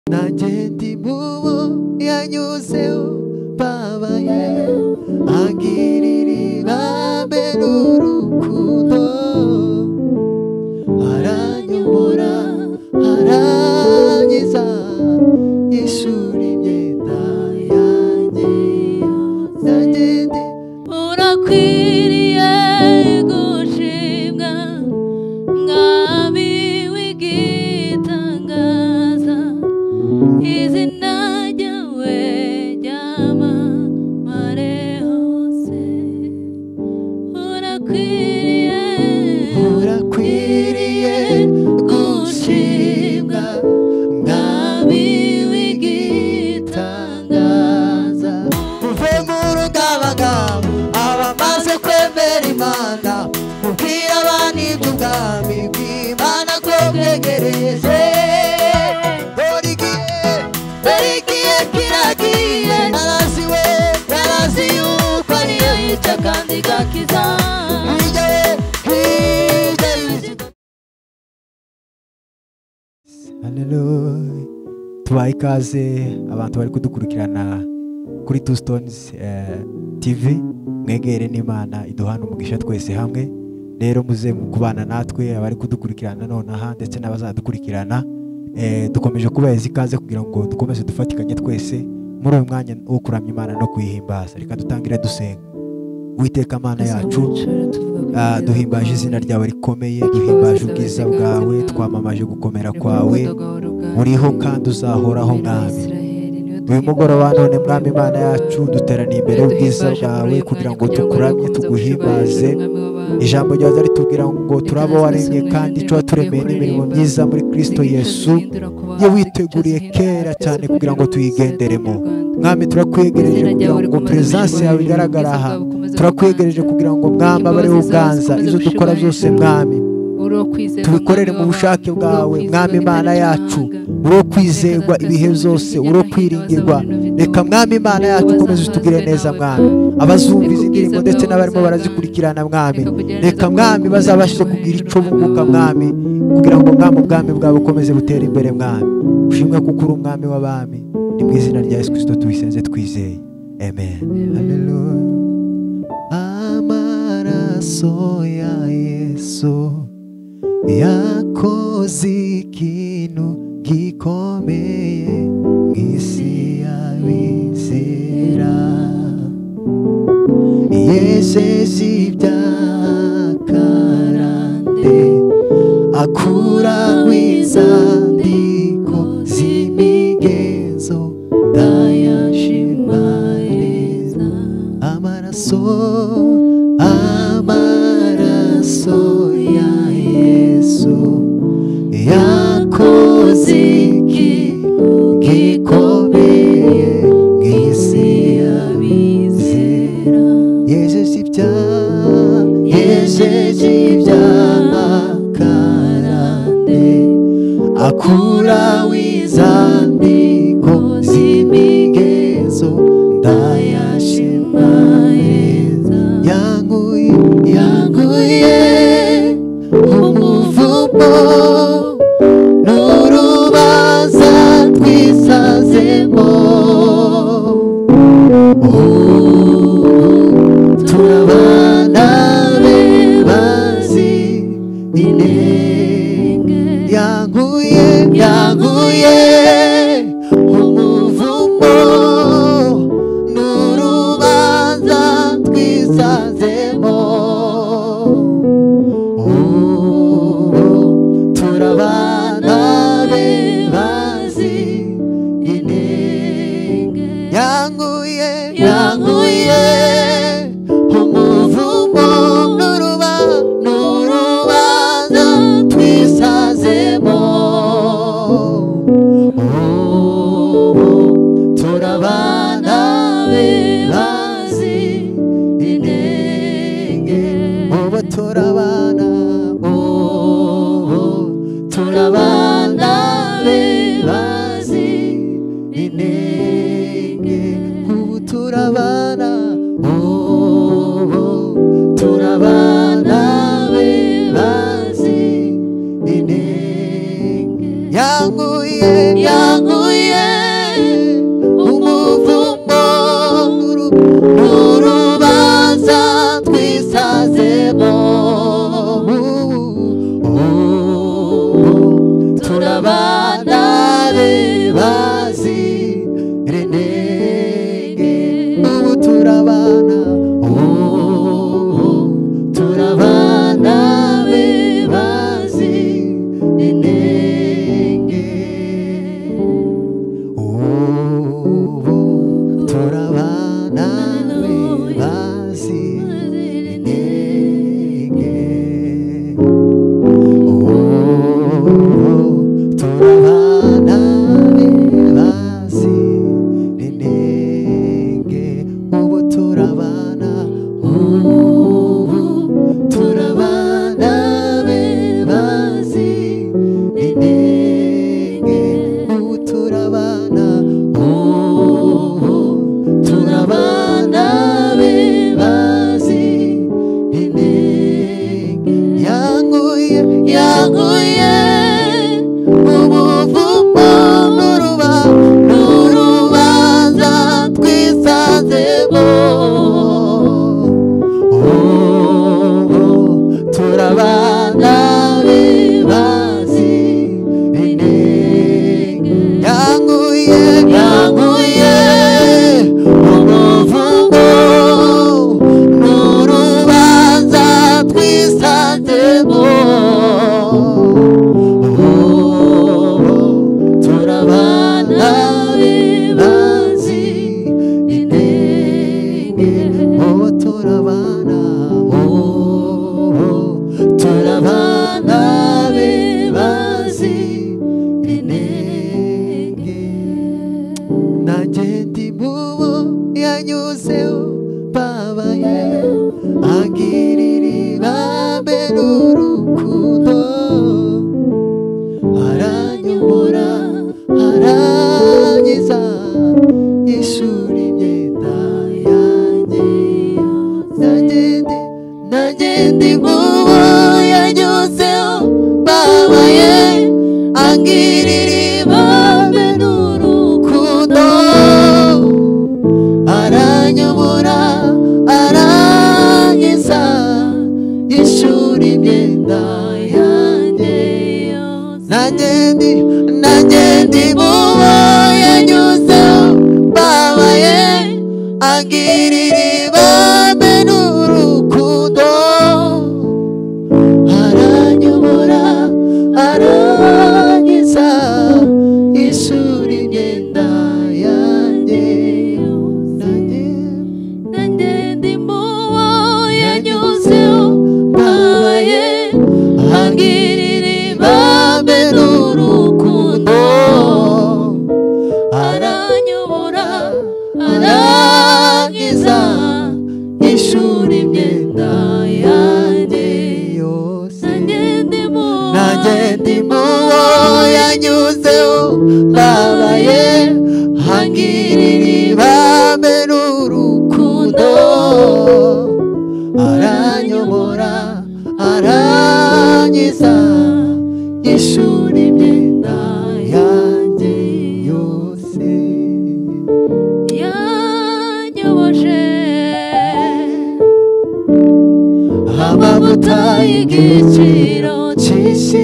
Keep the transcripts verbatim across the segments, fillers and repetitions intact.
nanjye mubo yanyuzeho babaye angirira ibambe n'urukundo aranyobora arangiza yishura imyenda yanjye nanjye ndi urakwiriye gushimwa mwami w'igitangaza izina ryawe ryamamare hose urakwiriye urakwiriye gushimwa mwami w'igitangaza uve mu rugabagabo abamaze kwemera Imana ubwira abana iby'ubwami bw'Imana ko bwegereje dore igihe dore igihe kiragiye naraziwe narazi yuko ariyo yica kandi igakiza Hallelujah. Tubaye ikaze abantu bari kudukurikirana kuri Two Stones eh, T V mwegere n'Imana iduhana umugisha twese hamwe rero muze kubana natwe abari kudukurikirana nonaha ndetse n'abazadukurikirana eh, dukomeje kubaheza ikaze kugira ngo dukomeze dufatikanye twese muri uyu mwanya wo kuramya Imana no kuyihimbaza reka dutangire dusenga Uwiteka Mana yacu uh, duhimbaje izina ryawe rikomeye duhimbaje ubwiza bwawe twamamaje gukomera kwawe uriho kandi uzahoraho mwami uyu mugoroba none mwami Imana yacu duteraniye imbere y'ubwiza bwawe kugira ngo tukuramye tuguhimbaze ijambo ryawe ritubwira ngo turabo waremye kandi cyo turemeye n'imirimo myiza muri Kristo Yesu ye witeguriye kera cyane kugira ngo tuyigenderemo mwami turakwegereje kugira ngo presence yawe igaragara aha turakwegereje kugira ngo mwamba abari uganza izo dukora byose mwami tubikorere mu bushake bwawe mwami Imana yacu uro kwizerwa ibihe byose uro kwiringirwa reka mwami Imana yacu ukomeze utugire neza mwami abazumviza indirimbo ndetse n'abarimo barazikurikirana mwami reka mwami bazabashe kugira ico bunguka mwami kugira ngo mwami ubwami bwawe ukomeze butera imbere mwami ushimwe kuko uri umwami w'abami ni mu izina rya Yesu Kristo tubisenze twizeye amen hallelujah amaraso ya Yesu yakoze ikintu gikomeye mw'isi y'abizera yejeje ibyakarande akuraho izandiko z'imigenzo ndayashimariza amaraso amaraso ya Yesu yakoze ikintu gikomeye mw'isi y'abizera yejeje ibyaha yejeje ibyakarande akuraho izandiko z'imigenzo ndayashimariza yanguye yanguye umuvumo n'urubanza twisazemo turabana be bazi inenge yanguye yanguye umuvumo n'urubanza twisazemo turabana be bazi inenge yanguye yanguye umuvumo n'uruba n'urubanza twisazemo turabana be bazi inenge ubu turabana turabana be bazi inenge ubu turabana yanyuzeho babaye angirira ibambe n'urukundo aranyobora arangiza yishura imyenda yanjye nanjye ndi nanjye ndi mubo yanyuzeho babaye angirira ibambe n'urukundo aranyobora arangiza yishura imyenda yanjye nanjye ndi nanjye ndi mubo yanyuzeho babaye angirira ibambe n'urukundo aranyobora arangiza yishura imyenda yanjye nanjye nanjye ndi mubo yanyuzeho babaye angirira ibambe n'urukundo aranyobora arangiza yishura imyenda yanjye yose nanjye ndi mubo nanjye ndi mubo yanyuzeho babaye angirira ibambe n'urukundo aranyobora arangiza yishura imyenda yanjye yose yanyoboje amavuta y'igiciro cyinshi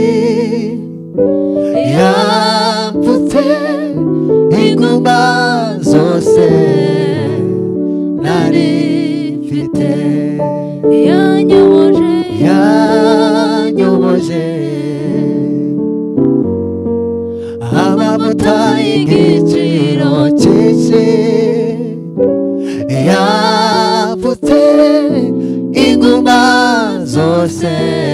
yapfutse inguma zose nari mfite yanyoboje yanyoboje amavuta y'igiciro cyinshi yapfutse inguma zose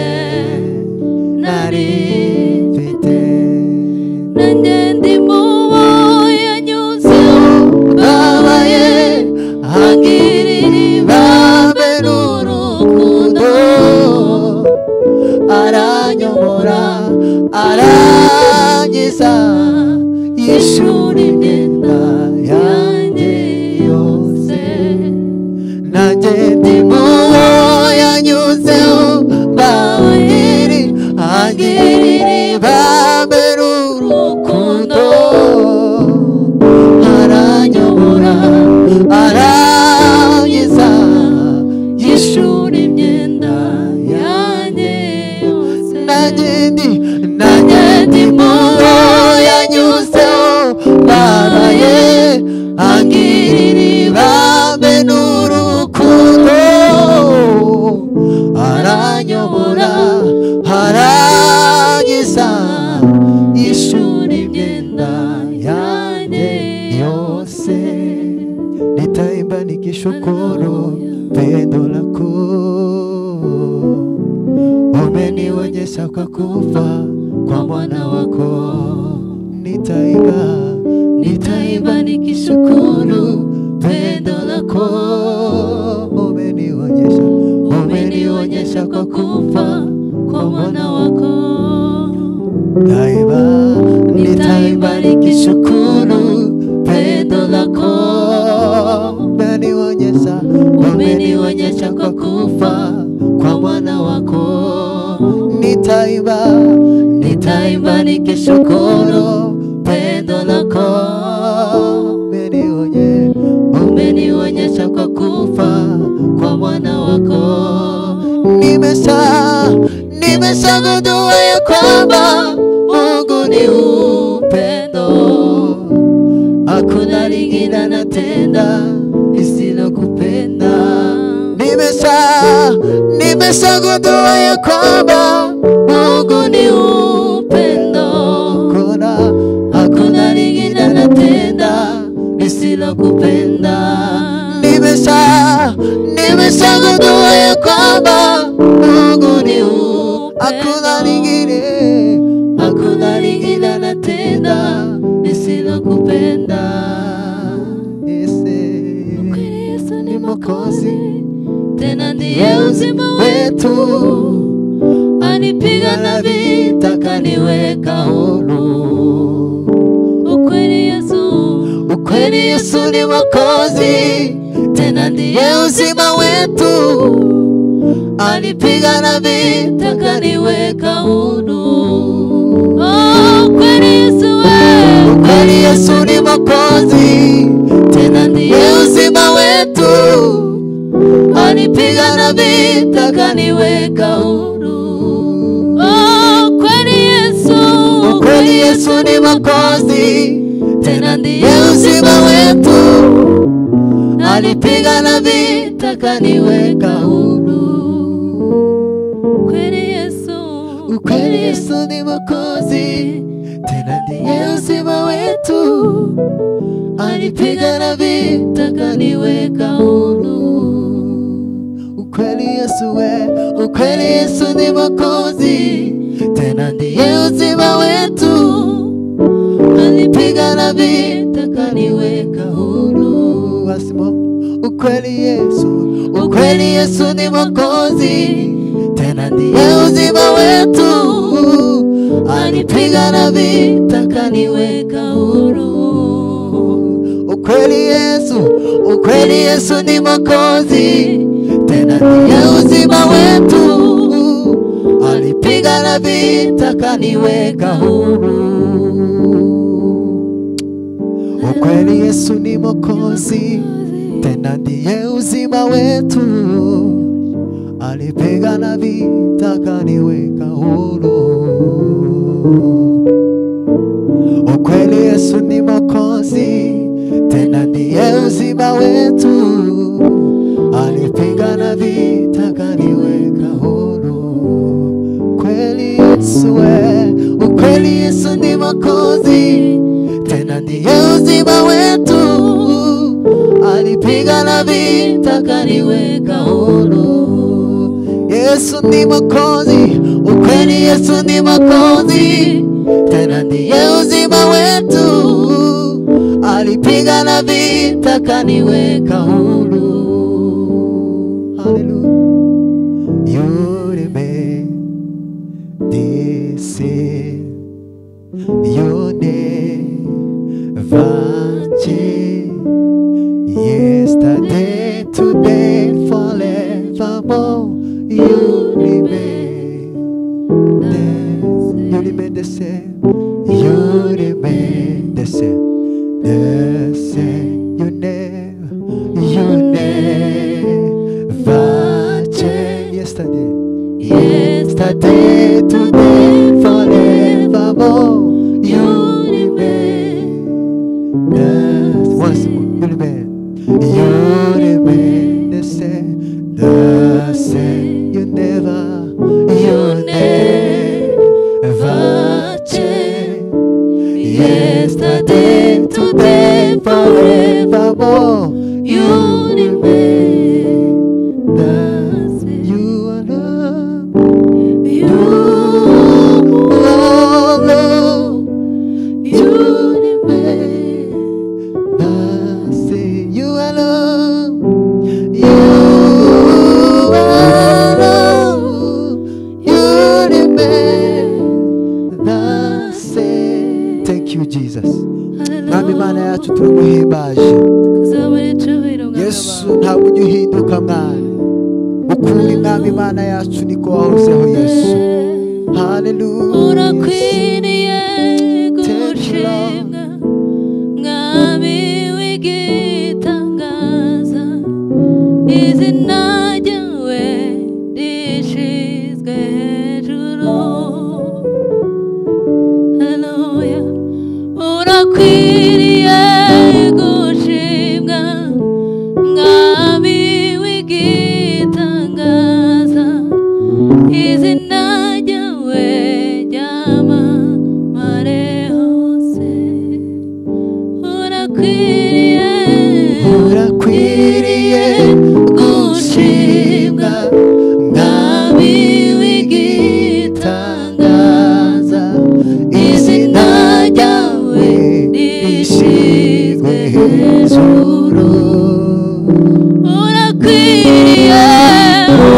nari mfite nanjye ndi mubo yanyuzeho babaye angirira ibambe n'urukundo aranyobora arangiza yishura imyenda yanjye yose nanjye ndi mubo yanyuzeho babaye angirira ibambe n'urukundo aranyobora arangiza yishura imyenda yanjye yose nanjye ndi nanjye ndi mubo yanyuzeho babaye angirira ibambe n'urukundo aranyobora arangiza yishura imyenda yanjye yose nitaimba nikishukuru pendo lako umenionyesha kwa kufa kwa mwana wako nitaimba nitaimba nikishukuru pendo lako umenionyesha umenionyesha kwa kufa kwa mwana wako nitaimba nitaimba nikishukuru pendo lako umenionyesha umenionyesha kwa kufa kwa mwana wako nitaimba nitaimba nikishukuru pendo lako umenionyesha umenionyesha kwa kufa kwa mwana wako nimesha nimeshagundua ya kwamba Mungu ni upendo hakuna lingine anatenda lisilokupenda nimesha nimeshagundua ya kwamba Mungu ni upendo kuna hakuna lingine anatenda lisilokupenda nimesha nimeshagundua ya kwamba Mungu ni upendo hakuna lingine hakuna lingine anatenda lisilokupenda Yesu ndiye uzima wetu, anipigana vita kaniweka huru. Ukweli Yesu, ukweli Yesu ni Mwokozi, tena ndiye uzima wetu, anipigana vita kaniweka huru. Oh, ukweli Yesu, ukweli Yesu ni Mwokozi, tena ndiye uzima wetu, anipigana vita kaniweka huru. Oh, ukweli Yesu, ukweli Yesu ni Mwokozi, tena ndiye uzima wetu, alipigana vita kaniweka huru. Ukweli Yesu, ukweli Yesu ni Mwokozi, tena ndiye uzima wetu, alipigana vita kaniweka huru. Ukweli Yesu we, ukweli Yesu ni Mwokozi, tena ndiye uzima wetu, alipigana vita kaniweka huru. Wasimo, ukweli Yesu, ukweli Yesu ni Mwokozi, tena ndiye uzima wetu, alipigana vita kaniweka huru. Ukweli Yesu, ukweli Yesu ni Mwokozi, tena ndiye uzima wetu, alipigana vita kaniweka huru. Ukweli Yesu ni Mwokozi, tena ndiye uzima wetu, alipigana vita kaniweka huru. Ukweli Yesu ni Mwokozi, tena ndiye uzima wetu, alipigana vita kaniweka huru. Ukweli Yesu we, ukweli Yesu ni Mwokozi, tena ndiye uzima wetu, alipigana vita kaniweka huru. Yesu ni Mwokozi, ukweli Yesu ni Mwokozi, tena ndiye uzima wetu, alipigana vita kaniweka huru. Hallelujah. You remain the same, you never change. Yesterday, today, forevermore, you remain the same. You remain the same. You remain the same. The same. You never, you never change. Yesterday, yesterday, today, forevermore, you remain the same. Once more, you remain. You remain the same, the same. You never, you never change. Yesterday, today, forevermore, you remain the same. You are love, you are love, you remain the same. You are love, you are love, you remain the same. Thank you, Jesus. Nami mana yacu turaguhimbaje. Yesu ntabwo ujya uhinduka mwana, ukuri mwami mana yacu niko wahozeho Yesu. Hallelujah. Urakwiriye gushimwa mwami w'igitangaza, izina ryawe rishizwe hejuru. Hallelujah. Urakwiriye gushimwa mwami w'igitangaza, izina ryawe ryamamare hose. Urakwiriye, urakwiriye gushimwa mwami w'igitangaza, izina ryawe rishizwe hejuru. Urakwiriye,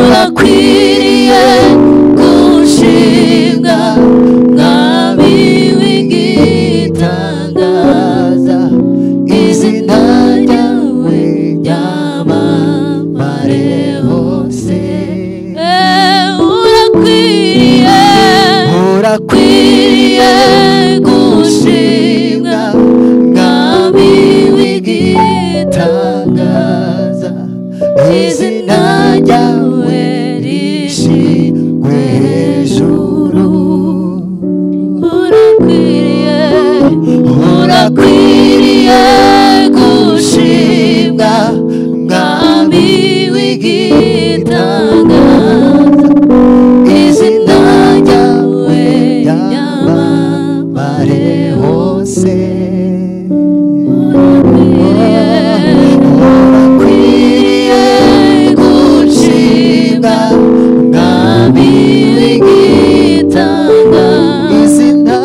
ryawe rishingwe hejuru urakwiriye urakwiriye gushimwa mwami w'igitangaza izina ryawe ryamamare hose urakwiriye gushimwa mwami w'igitangaza izina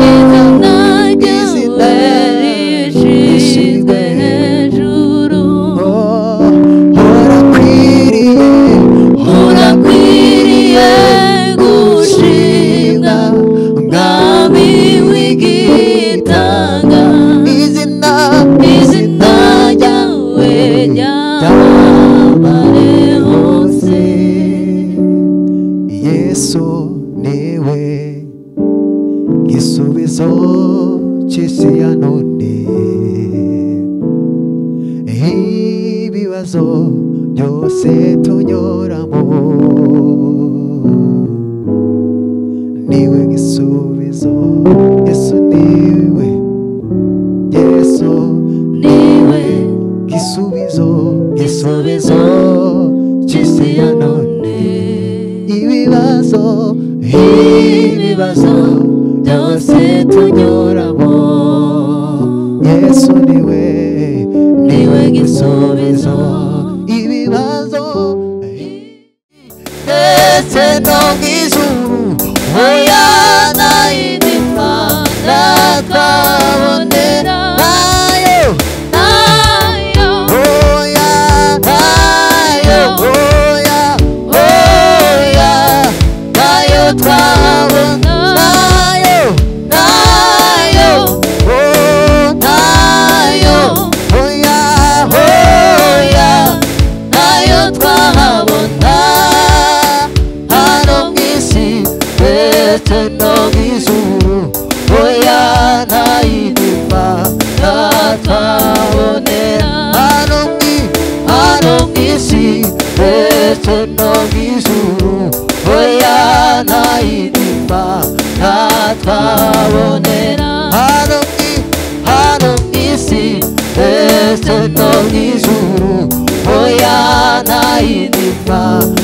izina rishingwe hejuru urakwiriye urakwiriye gushimwa mwami w'igitanga izina izina ryawe ryamamare hose Yesu niwe gisubizo cy'isi ya none ibibazo byose tunyuramo niwe gisubizo Yesu niwe Yesu niwe gisubizo gisubizo cy'isi ya none ibibazo ibibazo byose tunyuramo Yesu niwe niwe gisubizo ibibazo ndetse no mw'ijuru oya nayinima natabonera nayo nayo oya nayo oya oya nayo twabona nayo nayo oh nayo oya oya nayo twahabona hano mw'isi ndetse no mw'ijuru oya nayinima natabonera hano mwi hano mw'isi ndetse no mw'ijuru oya nayinima natabonera hano mwi hano mw'isi ndetse no mw'ijuru oya nayinima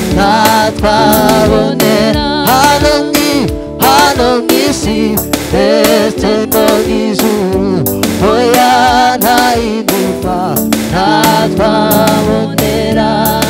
natabonera hano mwi hano mw'isi ndetse no mw'ijuru oya nayinima natabonera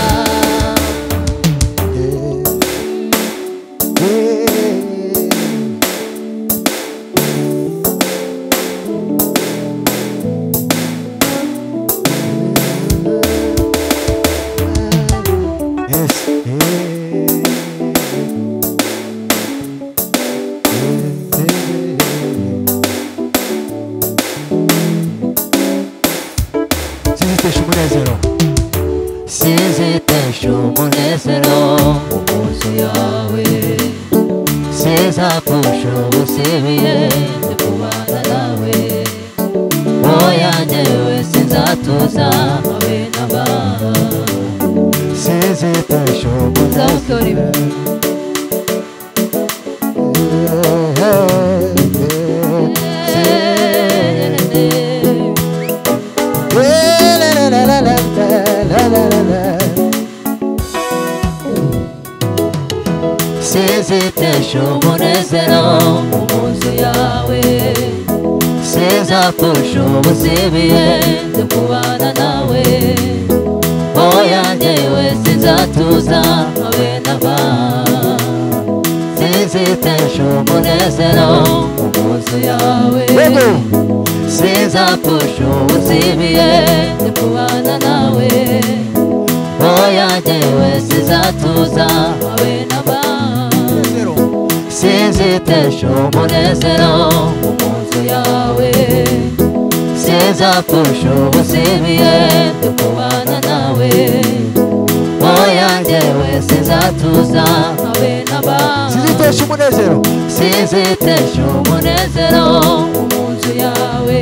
Sizitesha umunezero mu maso yawe sizapfusha ubusibiye ndi kubana nawe oya njyewe sinzatuza habe naba sizitesha umunezero sizitesha umunezero mu maso yawe sizapfusha ubusibiye ndi kubana nawe oya njyewe sinzatuza habe naba sizitesha umunezero mu maso yawe sizapfusha ubusibiye ndi kubana nawe oya njyewe sinzatuza habe naba sizitesha umunezero mu maso yawe sizapfusha ubusibiye ndi kubana nawe oya njyewe sinzatuza habe naba sizitesha umunezero sizitesha umunezero mu maso yawe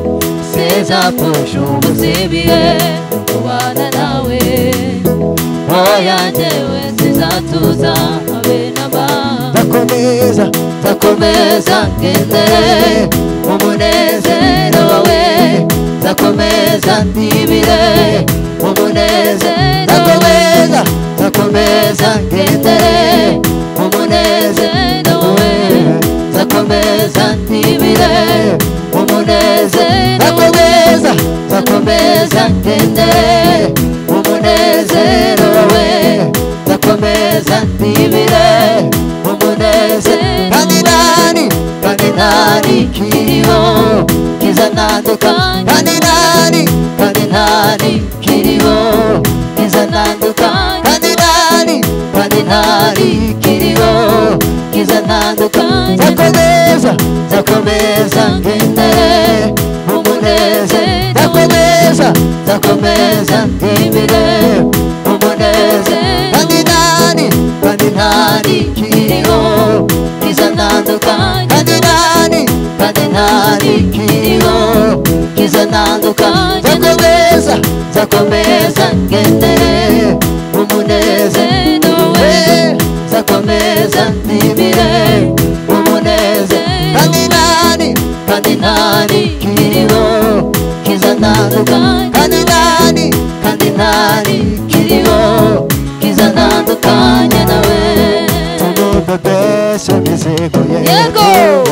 sizapfusha ubusibiye ndi kubana nawe oya njyewe sinzatuza habe namba nzakomeza nzakomeza ngendere mu munezero wawe nzakomeza ndibire mu munezero wawe nzakomeza ngendere mu munezero wawe nzakomeza ndibire mu munezero wawe nzakomeza ngendere mu munezero wawe nzakomeza ndibire mu munezero kandi nani kandi nani kiriho kizanandukanye kandi nani kandi nani kiriho kizanandukanye kandi nani kandi nani kiriho kizanandukanye nzakomeza nzakomeza ngendere mu munezero nzakomeza nzakomeza ndibire mu munezero kandi nani kandi nani kiriho kizanandukanye kandi nani kandi nani kiriho kizanandukanye nzakomeza nzakomeza ngendere mu munezero we nzakomeza ndibire mu munezero kandi nani kandi nani kiriho kizanandukanye kandi nani kandi nani kiriho kizanandukanye nawe tumubebeshe mizigo yego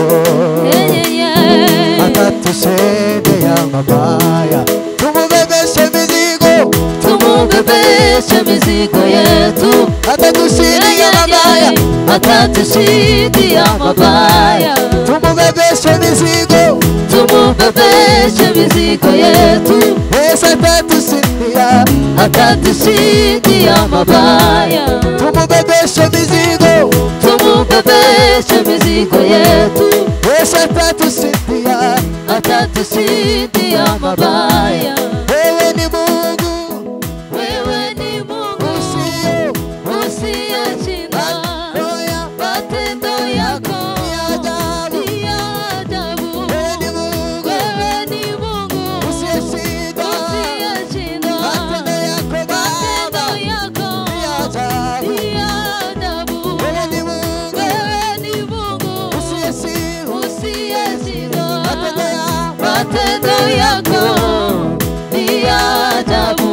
atatusende y'amabaya tumubebeshe mizigo tumubebeshe mizigo yetu atatusindi y'amabaya atatushidi amabaya tumubebeshe mizigo tumubebeshe mizigo yetu ese atatusindia atatushidi amabaya tumubebeshe mizigo tumubebeshe mizigo yetu ese atatusindia atatushidi amabaya wewe ni Mungu wewe ni Mungu usio usiyeshinda oya matendo yako ni ajabu ni ajabu wewe ni Mungu wewe ni Mungu usiyeshinda usiyeshinda matendo yako Baba matendo yako ni ajabu ni ajabu wewe ni Mungu wewe ni Mungu usiyeshinda usiyeshinda matendo yako matendo yako ni ajabu.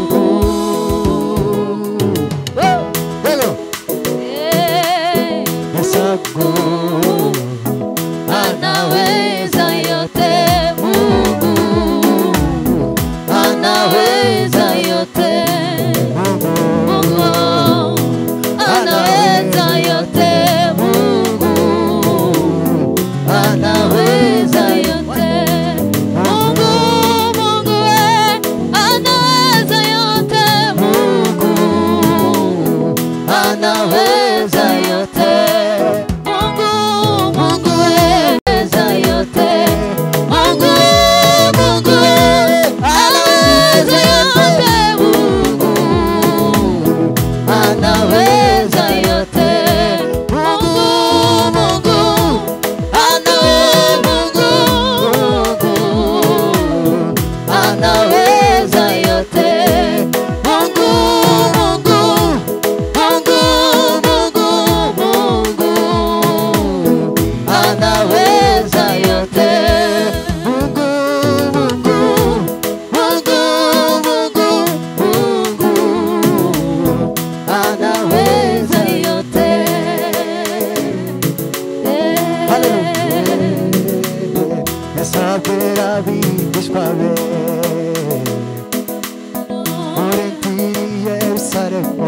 wewe Eh, Yesago anaweza yote Mungu, anaweza yote Mungu, anaweza yote Mungu, anaweza yote Mungu, Mungu eh, anaweza yote Mungu, anaweza yote Mungu, Mungu anaweza yote Mungu, Mungu anaweza yote Mungu, anaweza yote Mungu, Mungu anaweza anaweza yote Mungu, Mungu Mungu Mungu Mungu anaweza yote Mungu, Mungu Mungu Mungu Mungu anaweza yote. Yesabera bigishwa be Orenti Yerusalemu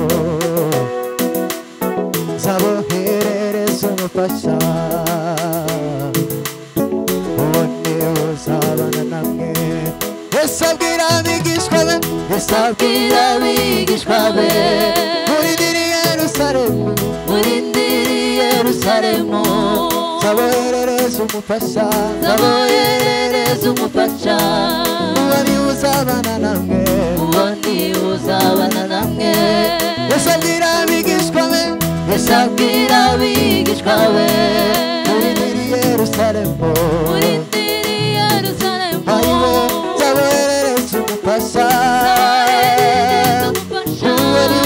Zaboherereza umufasha One uzabana namwe Yesabwira abigishwa be Yesabwira abigishwa be Murindiri Yerusalemu murindiri Yerusalemu Zaboherereza umufasha zaboherereza umufasha Uwari uzabana namwe uwo ni uzabana namwe Yesabwira abigishwa be Yesabwira abigishwa be Murindiri Yerusalemu murindiri Yerusalemu Ayiwe zaboherereza umufasha zaboherereza umufasha Uwari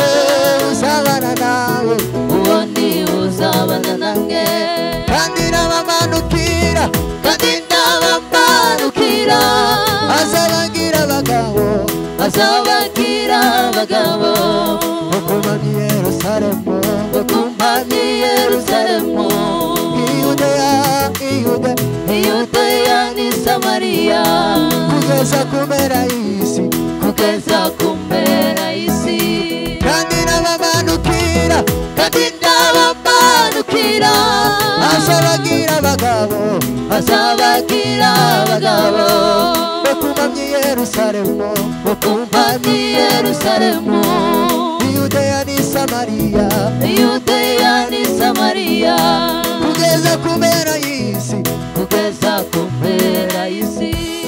bamanukira kandi ndabamanukira azabagira abagabo azabagira abagabo bakumamye Yerusalemu bakumamye Yerusalemu Iyudeya Iyude Iyudeya ni Samariya kugeza kumera y'isi kugeza kumpera y'isi kandi ndabamanukira kandi ndabamanukira azabagira abagabo azabagira abagabo bakumamye Yerusalemu bakumamye Yerusalemu Iyudeya ni Samariya Iyudeya ni Samariya kugeza kumera y'isi kugeza kumpera y'isi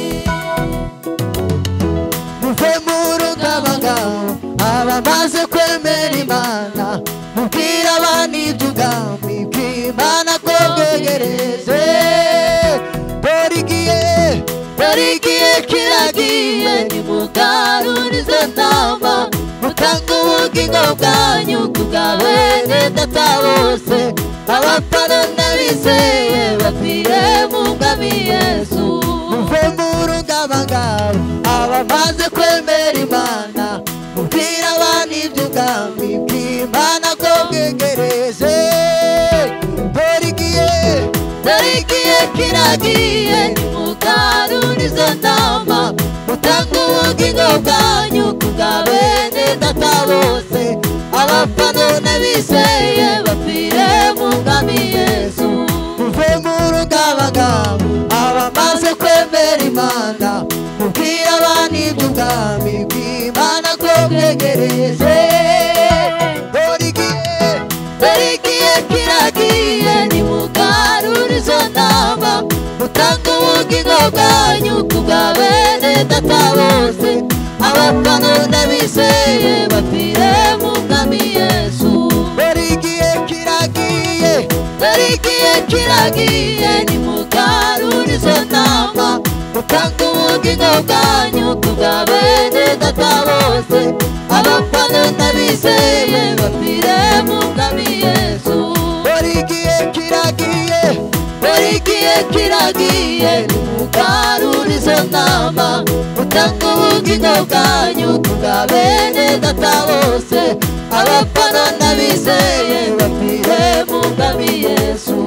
muve mu rugabangabo abamaze kwemera Imana mubwira abandi iby'ubwami bw'Imana ko bwegereze dore igihe dore igihe kiragiye nimugarurize ntama mutanga ubugingo bwanyu kubwa bene data bose abapfana n'abizeye bapfire mu mwami Yesu muve mu rugabangabo abamaze kwemera Imana mubwira abandi iby'ubwami bw'Imana ko bwegereze dore igihe dore igihe kiragiye nimugarurize ntama mutanga ubugingo bwanyu kubwa bene data bose abapfana n'abizeye bapfire mu mwami Yesu muve mu rugabangabo abamaze kwemera Imana mubwira abandi iby'ubwami bw'Imana ko bwegereze dore igihe dore igihe kiragiye nimugarurize ntama mutanga ubugingo bwanyu kubwa bene data bose abapfana n'abizeye bapfire mu mwami Yesu dore igihe kiragiye dore igihe kiragiye nimugarurize ntama mutanga ubugingo bwanyu kubwa bene data bose abapfana n'abizeye bapfire mu mwami Yesu dore igihe kiragiye dore igihe kiragiye nimugarurize ntama mutanga ubugingo bwanyu kubwa bene data bose abapfana n'abizeye bapfire mu mwami Yesu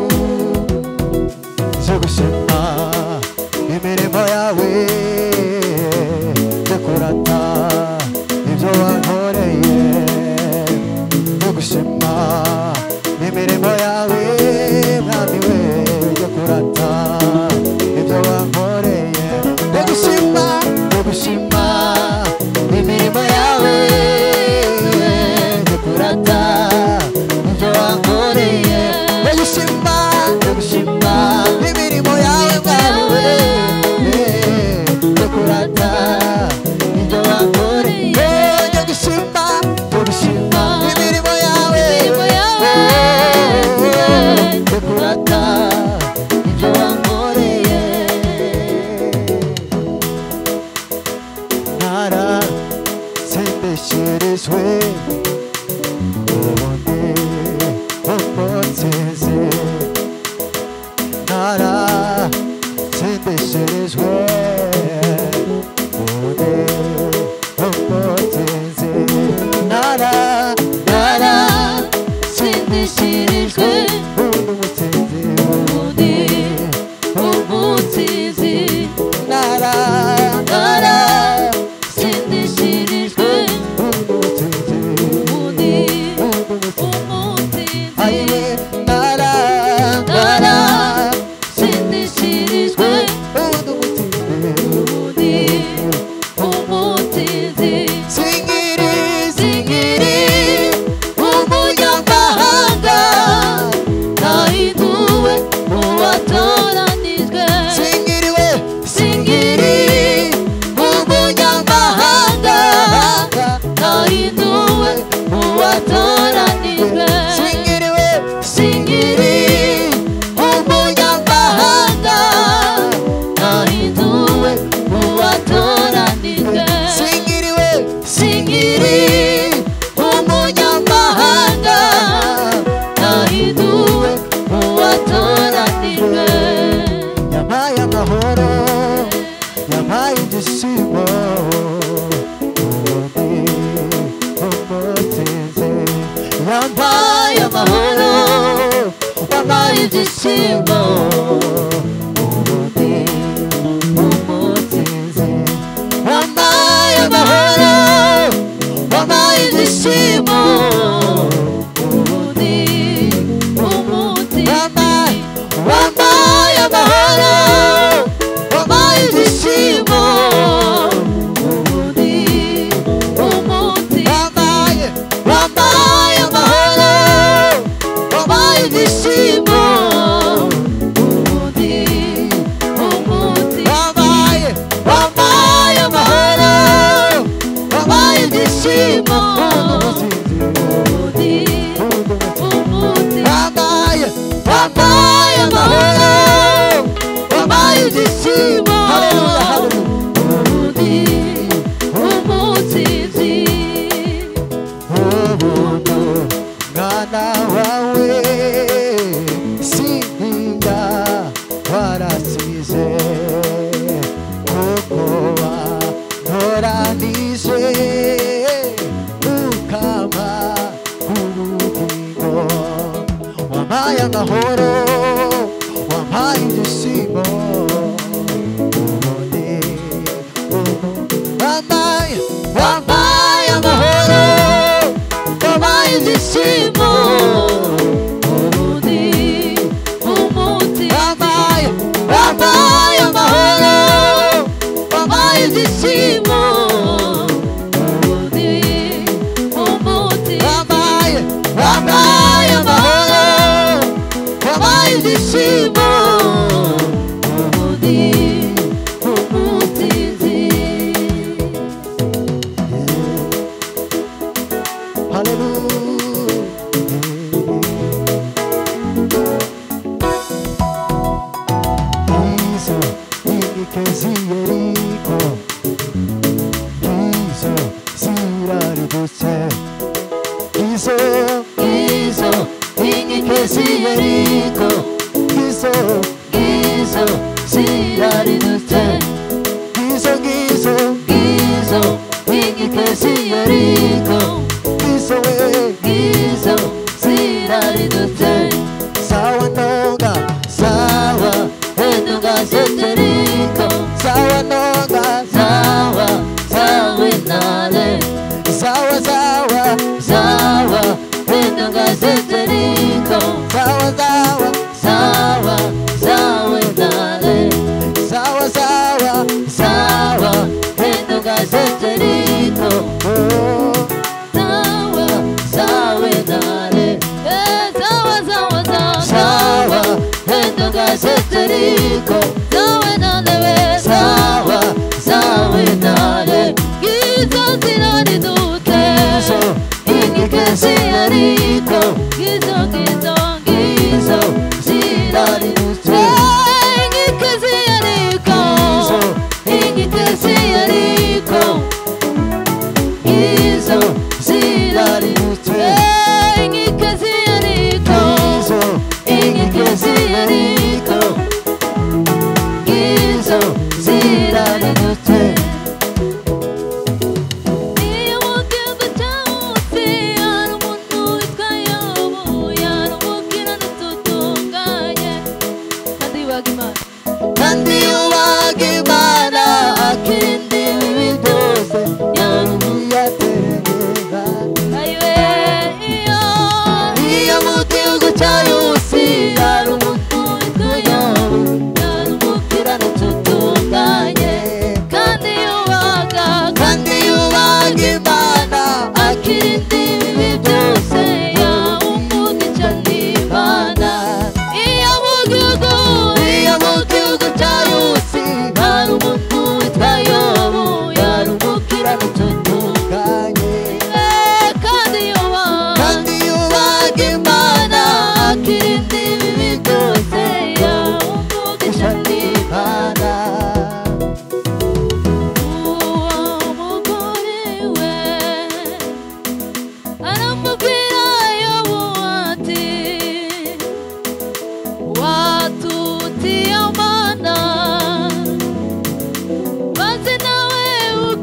zo gushima imirimo yawe zo kurata ibyo wankoreye zo gushima imirimo yawe mwami we zo kurata ibyo wankoreye zo gushima zo gushima imirimo yawe zo kurata ibyo wankoreye zo gushima zo gushima imirimo yawe mwami we zo kurata ibyo wankoreye zo gushima zo gushima imirimo yawe imirimo yawe zo kurata ibyo wankoreye ntara sendesherezwe ubundi umunsizi ntara sendesherezwe ubundi umunsizi ntara ntara sindishirijwe ubundi umunsizi ubundi umutsizi ntara ntara sindishirijwe ubundi umunsizi wampaye ibyishimo wampaye amahoro wampaye ibyishimo ubundi umutsinzi wampaye amahoro wampaye ibyishimo ubundi umutsinzi wampaye amahoro wampaye ibyishimo ubundi umutsinzi wampaye wampaye amahoro wampaye ibyishimo ubundi umutsinzi wampaye wampaye amahoro wampaye ibyishimo ubundi umutsinzi wampaye wampaye amahoro wampaye ibyishimo ubundi umutsinzi ubuntu mwana wawe sintinda warasize kuko wantoranije ukama ubugingo wampaye amahoro wampaye ibyishimo ubundi wampaye wampaye amahoro wampaye ibyishimo ubundi umutsinzi wampaye wampaye amahoro wampaye ibyishimo ubundi umutsinzi wampaye wampaye amahoro wampaye ibyishimo ubundi umutsinzi. Hallelujah. Izo inkike z'Iyeriko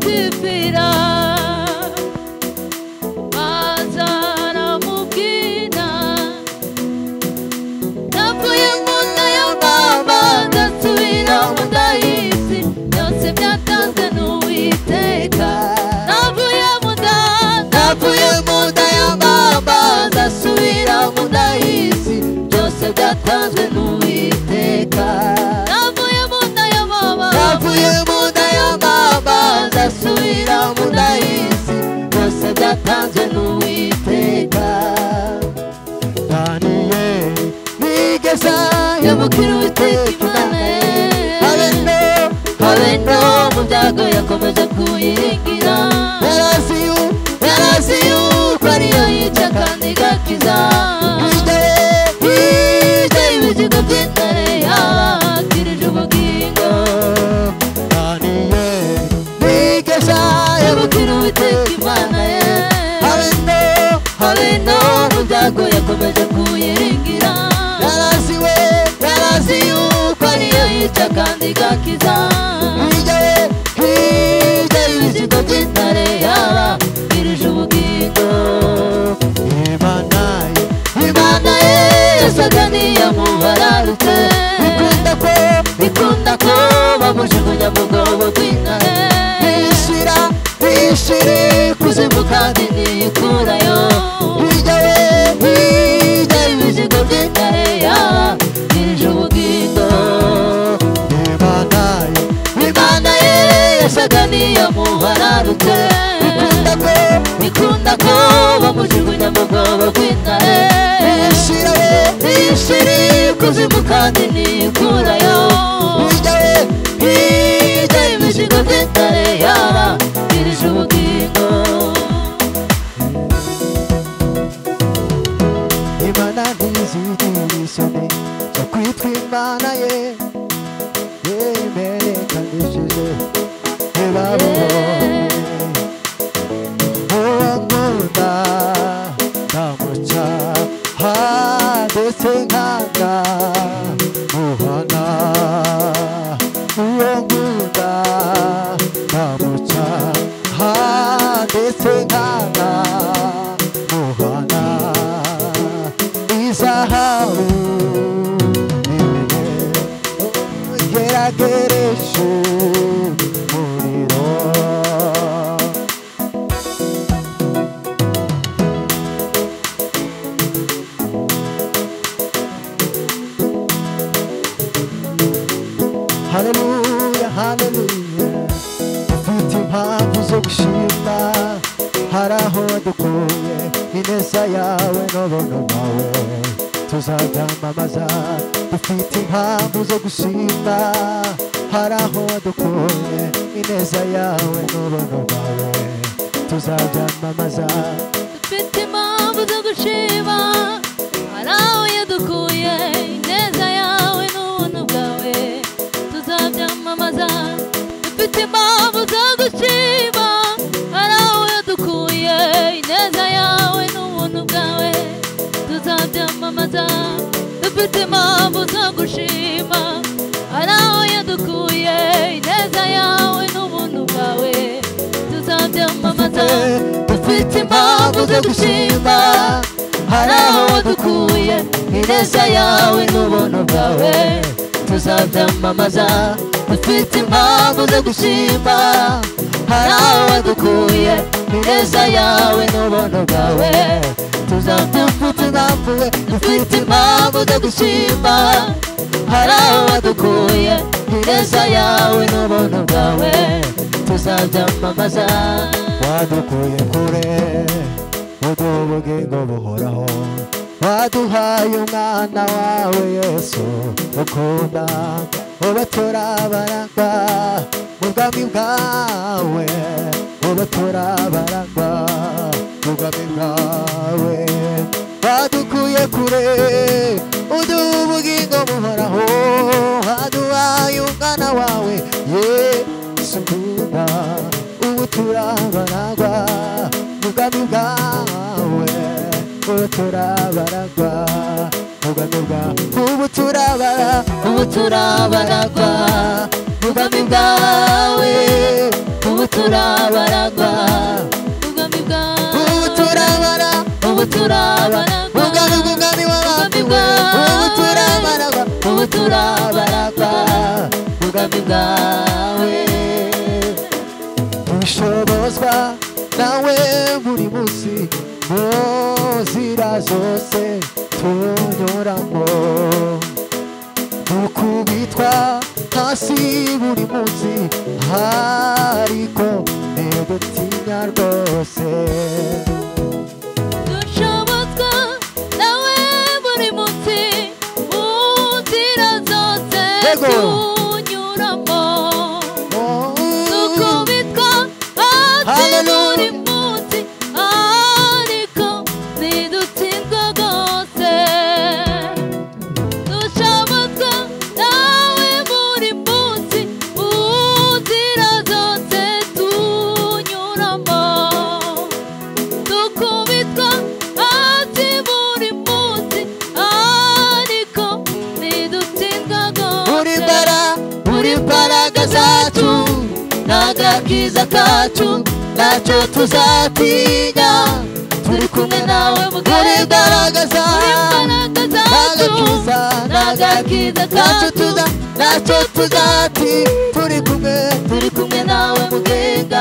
kwipfira bazaramubwira napfuye mu nda ya mama ndasubira mu nda y'isi byose byatanzwe n'Uwiteka napfuye mu nda napfuye mu nda ya mama ndasubira mu nda y'isi byose byatanzwe n'Uwiteka napfuye mu nda ya mama napfuye mu nda ya mama ndasubira mu nda y'isi byose byatanzwe n'Uwiteka Daniyeli nigeza yamukira Uwiteka Imana ye habe no habe no mu byago yakomeje kuyiringira yarazi yu yarazi yuko ariyo yica kandi igakiza hirya y'ibizigo by'intare yabakirije ubugingo Daniyeli nigeza yamukira Uwiteka Imana ye habe no habe no mu byago yakomeje kuyiringira yarazi we yarazi yuko ariyo yica kandi igakiza hirya ye hirya y'ibizigo by'intare yabakirije ubugingo Imana ye Imana ye yasaga n'iyamubararutse ikunda ko ikunda ko bamujugunya mu rwobo rw'intare yishira yishiri kuzimu kandi ntiyikurayo hirya ye hirya y'ibizigo by'intare yabakirije ubugingo Imana ye Imana ye yasaga n'iyamubararutse ikunda ko ikunda ko bamujugunya mu rwobo rw'intare yishira we ishiri kuzimu kandi ntiyikurayo hirya ye hirya y'imizigo by'intare yabakirije ubugingo Imana ntizigira isoni zo kwitwa Imana ye yemerekanishije ntibabubonye uwo nkunda ndamuca ndetse nkanga muhana uwo nkunda ndamuca ndetse nkanga muhana izahabu geragereshe umuriro haleluya haleluya dufite impamvu zo gushima hari aho dukuye ineza yawe n'ubuntu bwawe tuzabyamamaza dufite impamvu zo gushima hari aho dukuye ineza yawe n'ubuntu bwawe tuzabyamamaza dufite impamvu zo gushima hari aho yadukuye ineza yawe n'ubuntu bwawe tuzabyamamaza dufite impamvu zo gushima hari aho yadukuye ineza yawe n'ubuntu bwawe tuzabyamamaza dufite impamvu zo gushima hari aho yadukuye ineza yawe n'ubuntu bwawe tuzabyamamaza dufite impamvu zo gushima hari aho wadukuye ineza yawe n'ubuntu bwawe tuzabyamamaza dufite impamvu zo gushima hari aho wadukuye ineza yawe n'ubuntu bwawe tuzabyamamaza dufite impamvu zo gushima hari aho wadukuye ineza yawe n'ubuntu bwawe tuzabyamamaza wadukuye kure uduha ubugingo buhoraho waduhaye umwana wawe Yesu ukunda ubatura barangwa mu bwami bwawe ubatura barangwa mu bwami bwawe wadukuye kure uduha ubugingo buhoraho waduhaye umwana wawe Yesu ukunda ubutura barangwa mu bwami bwawe ubutura baragwa ubwami bwawe ubutura bara ubutura baragwa ubwami bwawe ubutura turabaragwa ubwami bw'umwami w'abami we ubu turabaragwa ubu turabaragwa ubwami bwawe dushobozwa nawe buri munsi mu nzira zose tunyuramo dukubitwa hasi buri munsi ariko ntidutinya rwose dushobozwa nawe buri munsi mu nzira zose tunyuramo dukubitwa hasi buri munsi ariko ntidutsindwa rwose dushobozwa nawe buri munsi mu nzira zose tunyuramo dukubitwa hasi buri munsi ariko ntidutsindwa uri rwose bara uri imbaraga zacu n'agakiza kacu ntacyo tuzatinya turi kumwe nawe uri imbaraga zacu n'agakiza n'agakiza kacu tuza ntacyo tuzati turi kumwe turi kumwe nawe mugenga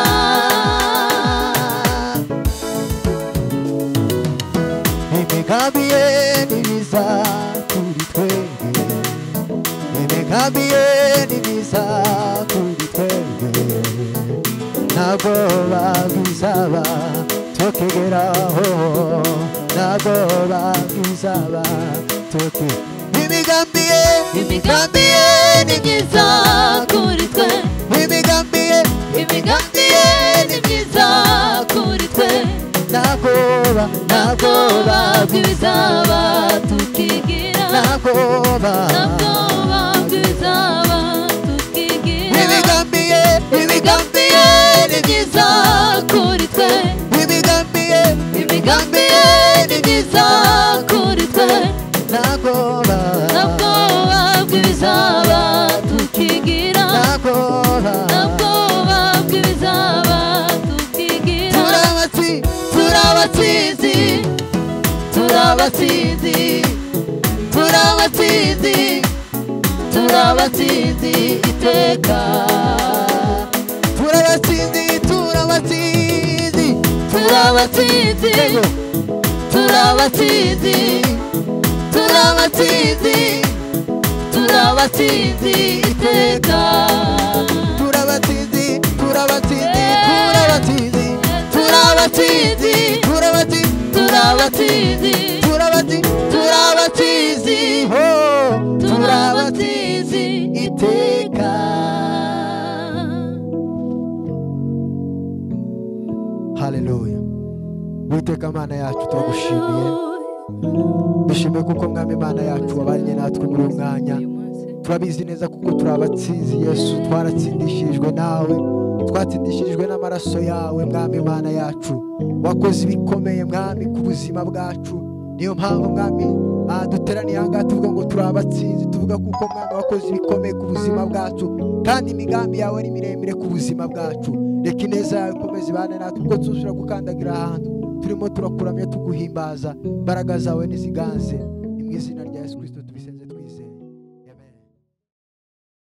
imigambi ye nibiza kuri twebwe imigambi ye nibiza kuri twebwe ntabwo babizaba tukigeraho ntabwo babizaba tuki imigambi ye imigambi ye ni myiza kuri twe imigambi ye imigambi ye ni myiza kuri twe ntabwo ba ntabwo babwizaba tukigira ntabwo ba ntabwo babwizaba tukigira imigambi ye imigambi ye ni myiza kuri twe imigambi ye imigambi ye ni myiza kuri twe ntabwo ba ntabwo babwizaba tukigira ntabwo ba ntabwo babwizaba tukigira turabatsi turabatsinzi turabatsinzi turabatsinzi turabatsinzi iteka turabatsinzi turabatsinzi turabatsinzi turabatsinzi turabatsinzi turabatsinzi iteka turabatsinzi turabatsinzi turabatsinzi turabatsinzi turabatsinzi turabatsinzi turabatsinzi turabatsinzi ho turabatsinzi iteka haleluya witeka mana yacu turagushimiye dushimiye kuko mwami imana yacu wabanye natwe muri uyu mwanya turabizi neza kuko turabatsinzi Yesu twaratsindishirijwe nawe twatsindishirijwe n'amaraso yawe mwami imana yacu wakoze ibikomeye mwami ku buzima bwacu niyo mpamvu mwami duteraniye aha ngaha tuvuga ngo turabatsinzi tuvuga kuko mwami wakoze ibikomeye ku buzima bwacu kandi imigambi yawe ari miremire ku buzima bwacu reka ineza yawe ikomeze ibane natwe ubwo tuzashobora gukandagira ahantu turimo turakuramya tuguhimbaza imbaraga zawe niziganze ni mu izina rya Yesu Kristo